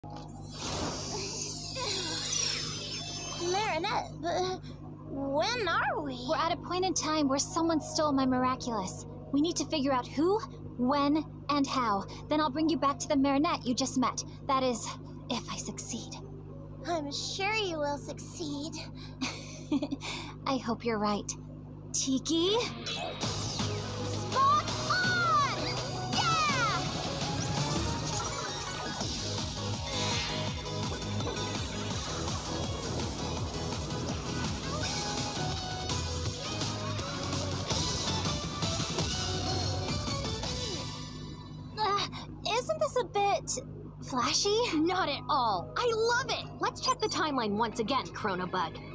Marinette, but when are we? We're at a point in time where someone stole my Miraculous. We need to figure out who, when, and how. Then I'll bring you back to the Marinette you just met. That is, if I succeed. I'm sure you will succeed. I hope you're right. Tiki? Spot on! Yeah! Isn't this a bit flashy? Not at all. I love it. Let's check the timeline once again, Chronobug.